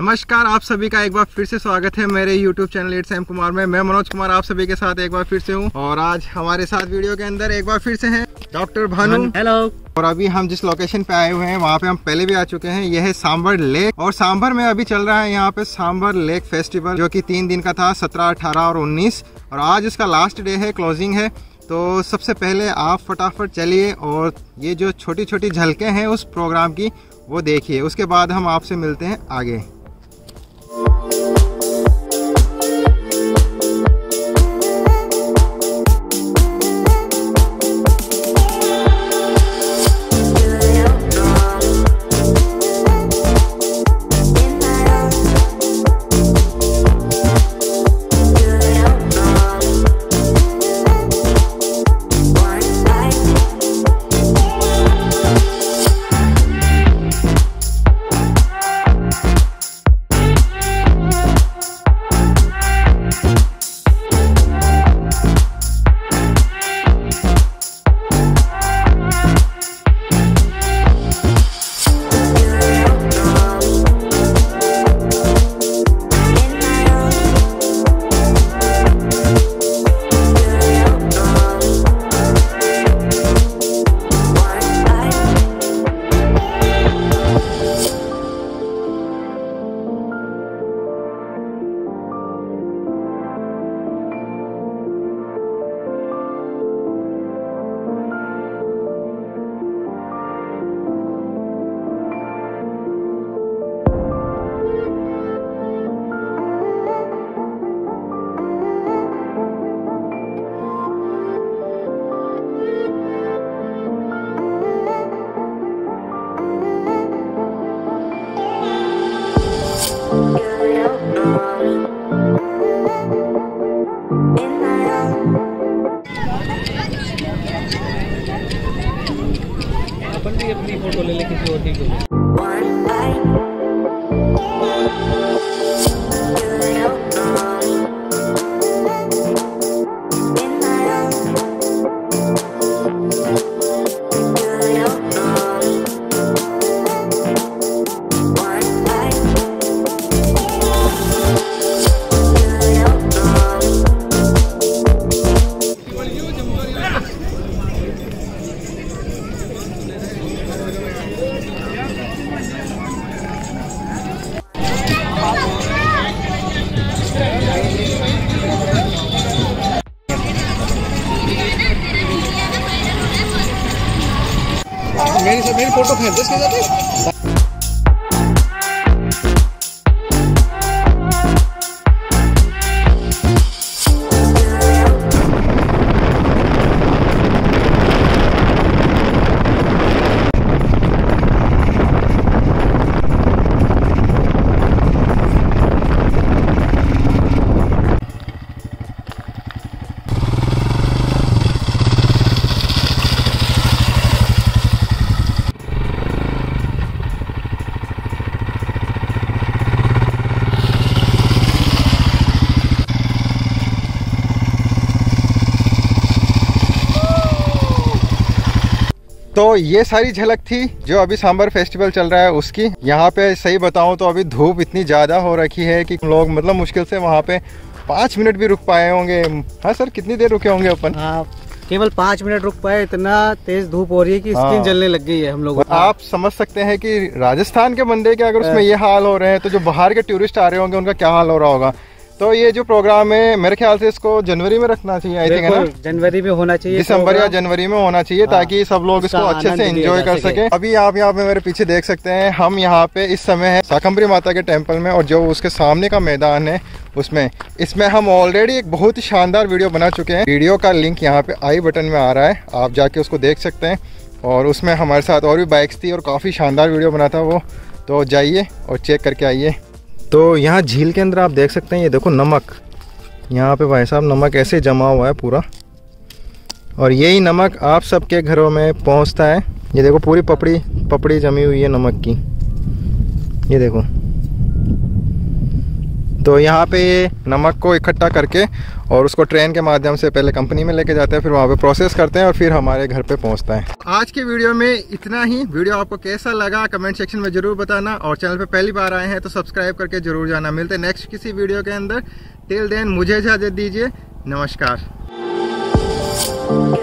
नमस्कार, आप सभी का एक बार फिर से स्वागत है मेरे YouTube channel it's M Kumar में। मैं मनोज कुमार आप सभी के साथ एक बार फिर से हूं और आज हमारे साथ वीडियो के अंदर एक बार फिर से हैं डॉक्टर भानु। हेलो। और अभी हम जिस लोकेशन पे आए हुए हैं वहाँ पे हम पहले भी आ चुके हैं। यह है सांबर लेक और सांबर में अभी चल रहा है यहाँ पे सांबर लेक फेस्टिवल, जो कि 3 दिन का था, 17, 18 और 19, और आज इसका लास्ट डे है, क्लोजिंग है। तो सबसे पहले आप फटाफट चलिए और ये जो छोटी छोटी झलकें हैं उस प्रोग्राम की वो देखिए, उसके बाद हम आपसे मिलते हैं आगे। अपन भी अपनी फोटो ले ले किसी और की। मेरी फोटो फेंक दे इसके साथ। तो ये सारी झलक थी जो अभी सांबर फेस्टिवल चल रहा है उसकी। यहाँ पे सही बताऊं तो अभी धूप इतनी ज़्यादा हो रखी है कि लोग मतलब मुश्किल से वहाँ पे 5 मिनट भी रुक पाए होंगे। हाँ सर, कितनी देर रुके होंगे अपन? हाँ, केवल 5 मिनट रुक पाए। इतना तेज धूप हो रही है कि स्किन जलने लग गई है हम लोगों को। आप समझ सकते हैं कि राजस्थान के बंदे के अगर उसमें ये हाल हो रहे हैं तो जो बाहर के टूरिस्ट आ रहे होंगे उनका क्या हाल हो रहा होगा। तो ये जो प्रोग्राम है मेरे ख्याल से इसको जनवरी में रखना चाहिए, आई थिंक, है ना? जनवरी में होना चाहिए, दिसंबर या जनवरी में होना चाहिए, ताकि सब लोग इसको अच्छे से एंजॉय कर सके। अभी आप यहाँ पे मेरे पीछे देख सकते हैं, हम यहाँ पे इस समय है शाकंभरी माता के टेम्पल में, और जो उसके सामने का मैदान है इसमें हम ऑलरेडी एक बहुत ही शानदार वीडियो बना चुके हैं। वीडियो का लिंक यहाँ पे आई बटन में आ रहा है, आप जाके उसको देख सकते हैं। और उसमें हमारे साथ और भी बाइक्स थी और काफ़ी शानदार वीडियो बना था वो, तो जाइए और चेक करके आइए। तो यहाँ झील के अंदर आप देख सकते हैं, ये देखो नमक, यहाँ पे भाई साहब नमक ऐसे जमा हुआ है पूरा, और यही नमक आप सबके घरों में पहुँचता है। ये देखो पूरी पपड़ी जमी हुई है नमक की, ये देखो। तो यहाँ पे नमक को इकट्ठा करके और उसको ट्रेन के माध्यम से पहले कंपनी में लेके जाते हैं, फिर वहाँ पे प्रोसेस करते हैं और फिर हमारे घर पे पहुँचता है। आज के वीडियो में इतना ही। वीडियो आपको कैसा लगा कमेंट सेक्शन में जरूर बताना, और चैनल पे पहली बार आए हैं तो सब्सक्राइब करके जरूर जाना। मिलते हैं नेक्स्ट किसी वीडियो के अंदर। टिल देन मुझे इजाजत दीजिए, नमस्कार।